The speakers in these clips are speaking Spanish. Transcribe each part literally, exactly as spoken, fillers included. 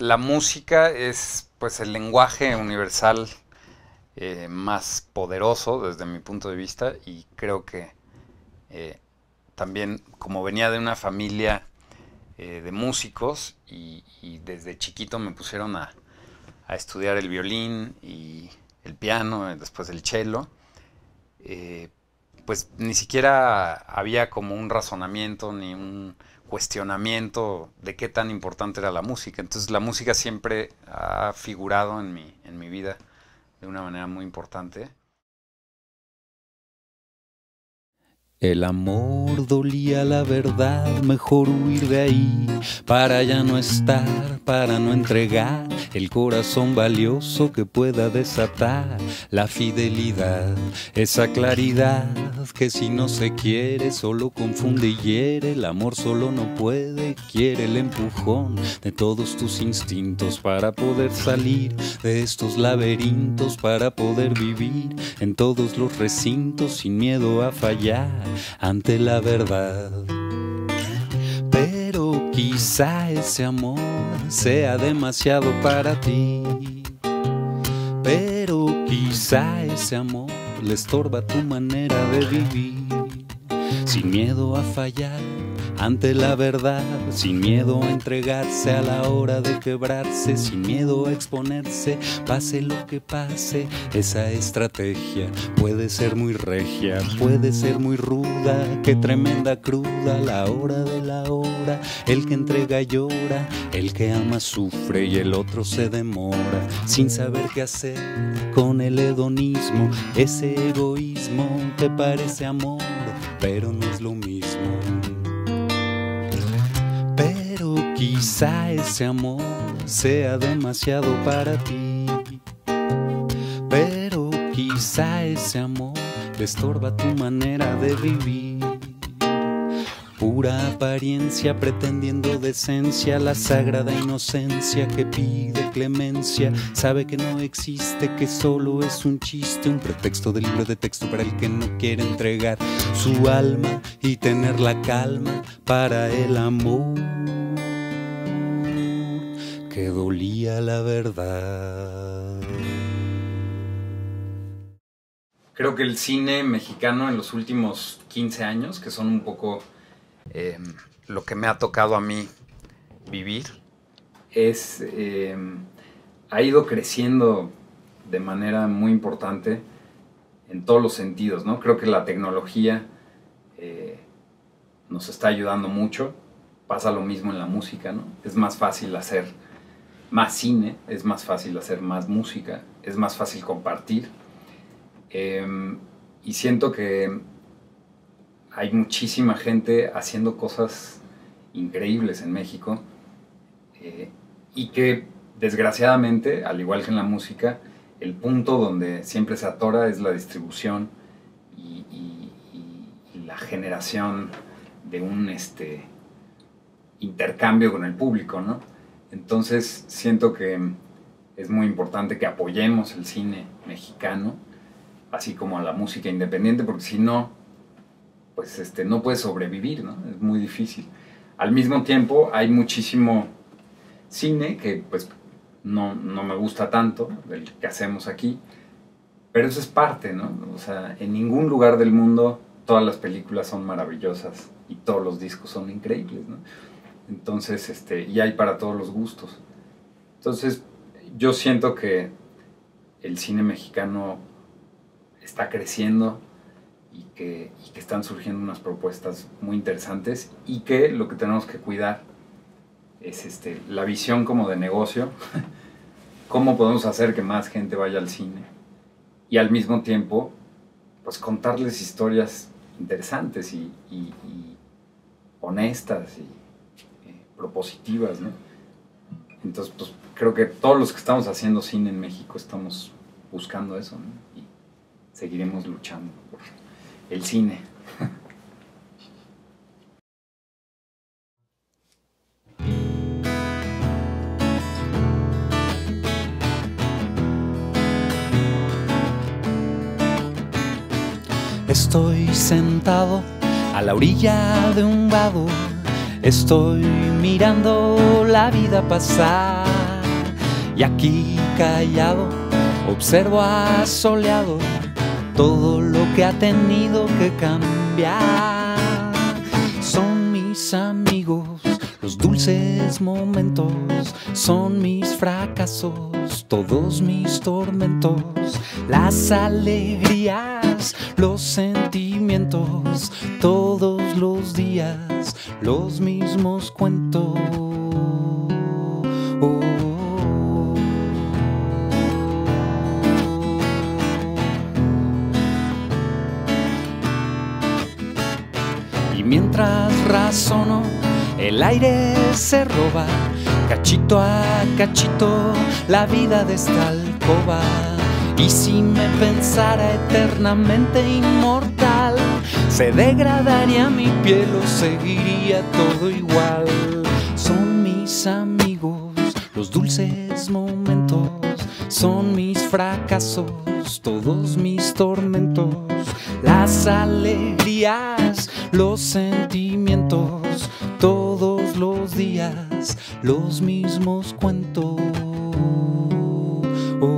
la música es pues el lenguaje universal eh, más poderoso desde mi punto de vista, y creo que eh, también como venía de una familia eh, de músicos y, y desde chiquito me pusieron a, a estudiar el violín y el piano, y después el cello, eh, pues ni siquiera había como un razonamiento ni un cuestionamiento de qué tan importante era la música. Entonces la música siempre ha figurado en mi, en mi vida de una manera muy importante. El amor dolía, la verdad, mejor huir de ahí, para ya no estar, para no entregar el corazón valioso que pueda desatar la fidelidad, esa claridad que si no se quiere solo confunde y hiere. El amor solo no puede, quiere el empujón de todos tus instintos para poder salir de estos laberintos, para poder vivir en todos los recintos sin miedo a fallar ante la verdad. Pero quizá ese amor sea demasiado para ti, pero quizá ese amor le estorba tu manera de vivir, sin miedo a fallar ante la verdad, sin miedo a entregarse a la hora de quebrarse, sin miedo a exponerse, pase lo que pase. Esa estrategia puede ser muy regia, puede ser muy ruda, qué tremenda cruda la hora de la hora. El que entrega llora, el que ama sufre y el otro se demora, sin saber qué hacer con el hedonismo, ese egoísmo que parece amor, pero no es lo mismo. Pero quizá ese amor sea demasiado para ti, pero quizá ese amor le estorba tu manera de vivir. Pura apariencia pretendiendo decencia, la sagrada inocencia que pide clemencia, sabe que no existe, que solo es un chiste, un pretexto de libro de texto para el que no quiere entregar su alma y tener la calma para el amor que dolía, la verdad. Creo que el cine mexicano en los últimos quince años, que son un poco eh, lo que me ha tocado a mí vivir, es, eh, ha ido creciendo de manera muy importante en todos los sentidos, ¿no? Creo que la tecnología eh, nos está ayudando mucho. Pasa lo mismo en la música, ¿no? Es más fácil hacer más cine, es más fácil hacer más música, es más fácil compartir. Eh, y siento que hay muchísima gente haciendo cosas increíbles en México, eh, y que desgraciadamente, al igual que en la música, el punto donde siempre se atora es la distribución y, y, y, y la generación de un este, intercambio con el público, ¿no? Entonces siento que es muy importante que apoyemos el cine mexicano, así como a la música independiente, porque si no, pues este, no puedes sobrevivir, ¿no? Es muy difícil. Al mismo tiempo hay muchísimo cine que pues no, no me gusta tanto, del que hacemos aquí, pero eso es parte, ¿no? O sea, en ningún lugar del mundo todas las películas son maravillosas y todos los discos son increíbles, ¿no? Entonces, este, y hay para todos los gustos. Entonces, yo siento que el cine mexicano está creciendo y que, y que están surgiendo unas propuestas muy interesantes, y que lo que tenemos que cuidar es este, la visión como de negocio, cómo podemos hacer que más gente vaya al cine y al mismo tiempo pues contarles historias interesantes y, y, y honestas y eh, propositivas, ¿no? Entonces pues creo que todos los que estamos haciendo cine en México estamos buscando eso, ¿no? Y seguiremos luchando por el cine. Estoy sentado a la orilla de un vado, estoy mirando la vida pasar. Y aquí callado observo asoleado todo lo que ha tenido que cambiar. Son mis amigos, los dulces momentos, son mis fracasos, todos mis tormentos, las alegrías, los sentimientos, todos los días, los mismos cuentos. Oh. Mientras razono, el aire se roba, cachito a cachito, la vida de esta alcoba. Y si me pensara eternamente inmortal, se degradaría mi piel o seguiría todo igual. Son mis amigos, los dulces momentos, son mis fracasos, todos mis tormentos, las alegrías, los sentimientos, todos los días, los mismos cuentos. Oh.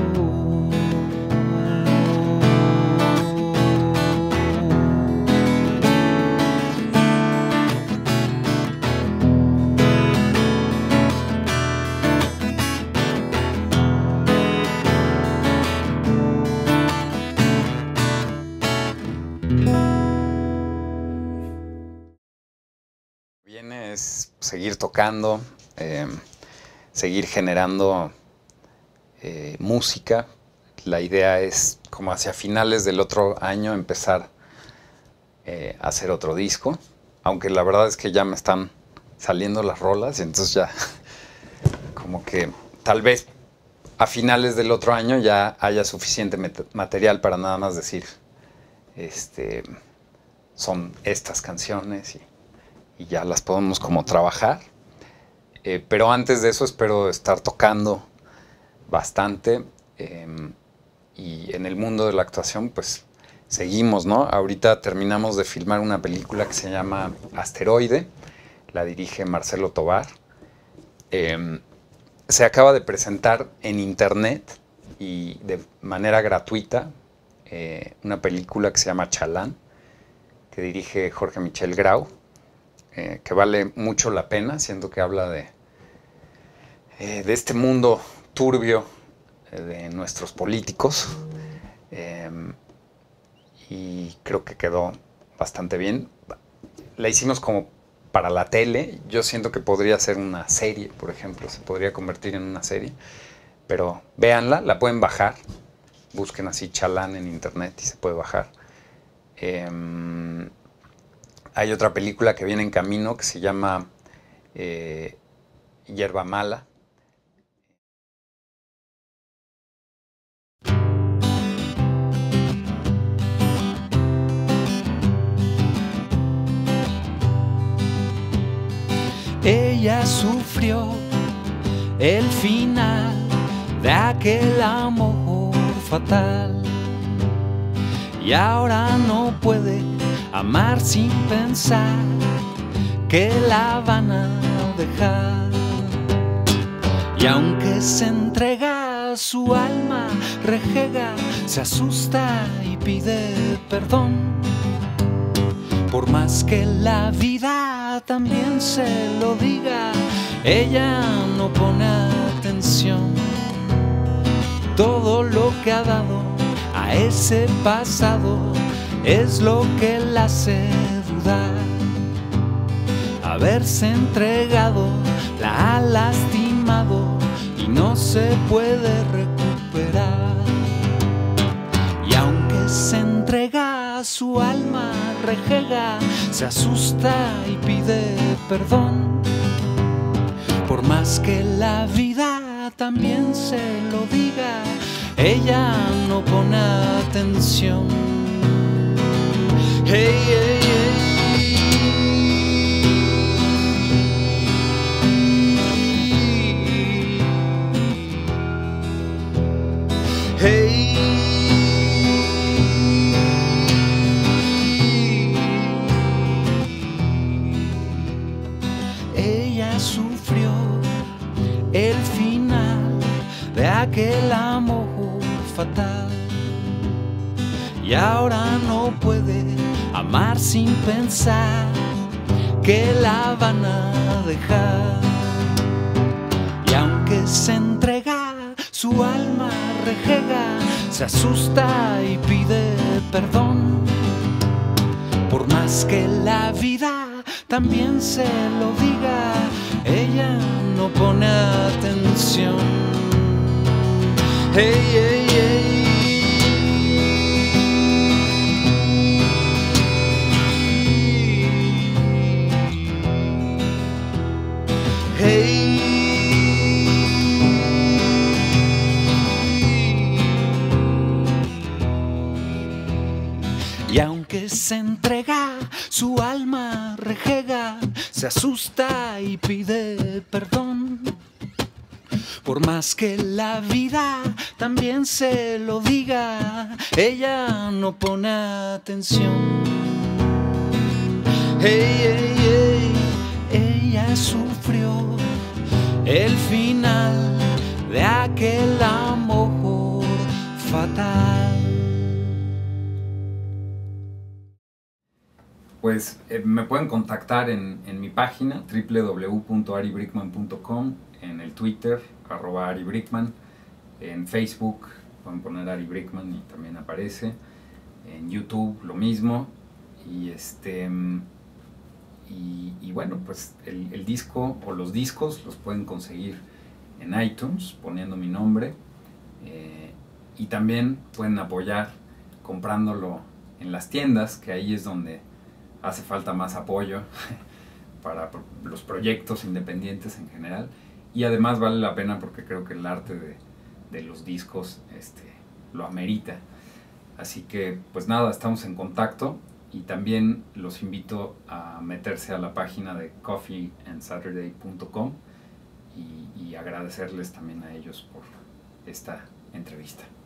Viene es seguir tocando, eh, seguir generando eh, música. La idea es, como hacia finales del otro año, empezar eh, a hacer otro disco. Aunque la verdad es que ya me están saliendo las rolas, y entonces ya como que tal vez a finales del otro año ya haya suficiente material para nada más decir, este, son estas canciones y y ya las podemos como trabajar. Eh, pero antes de eso espero estar tocando bastante. Eh, y en el mundo de la actuación, pues seguimos, ¿no? Ahorita terminamos de filmar una película que se llama Asteroide. La dirige Marcelo Tovar. Eh, se acaba de presentar en internet y de manera gratuita eh, una película que se llama Chalán, que dirige Jorge Michel Grau. Eh, que vale mucho la pena, siendo que habla de, eh, de este mundo turbio eh, de nuestros políticos. Eh, y creo que quedó bastante bien. La hicimos como para la tele. Yo siento que podría ser una serie, por ejemplo. Se podría convertir en una serie. Pero véanla, la pueden bajar. Busquen así Chalán en internet y se puede bajar. Eh, Hay otra película que viene en camino que se llama eh, Hierba Mala. Ella sufrió el final de aquel amor fatal y ahora no puede amar sin pensar que la van a dejar. Y aunque se entrega su alma, rejega, se asusta y pide perdón. Por más que la vida también se lo diga, ella no pone atención. Todo lo que ha dado a ese pasado es lo que la hace dudar. Haberse entregado la ha lastimado y no se puede recuperar. Y aunque se entrega su alma, rejega, se asusta y pide perdón. Por más que la vida también se lo diga, ella no pone atención. Hey, hey, hey. Hey. Ella sufrió el final aquel amor fatal. Y ahora no puede amar sin pensar que la van a dejar. Y aunque se entrega, su alma rejega, se asusta y pide perdón. Por más que la vida también se lo diga, ella no pone atención. Hey, hey, hey. Hey. Y aunque se entrega, su alma rejega, se asusta y pide perdón. Por más que la vida también se lo diga, ella no pone atención. Hey, hey, hey. Ella sufrió el final de aquel amor fatal. Pues eh, me pueden contactar en, en mi página w w w punto ari brickman punto com, en el Twitter, arroba Ari Brickman, en Facebook pueden poner Ari Brickman y también aparece, en YouTube lo mismo, y este y, y bueno, pues el, el disco o los discos los pueden conseguir en iTunes poniendo mi nombre, eh, y también pueden apoyar comprándolo en las tiendas, que ahí es donde hace falta más apoyo para los proyectos independientes en general, y además vale la pena porque creo que el arte de, de los discos este, lo amerita. Así que pues nada, estamos en contacto, y también los invito a meterse a la página de coffee and saturday punto com y, y agradecerles también a ellos por esta entrevista.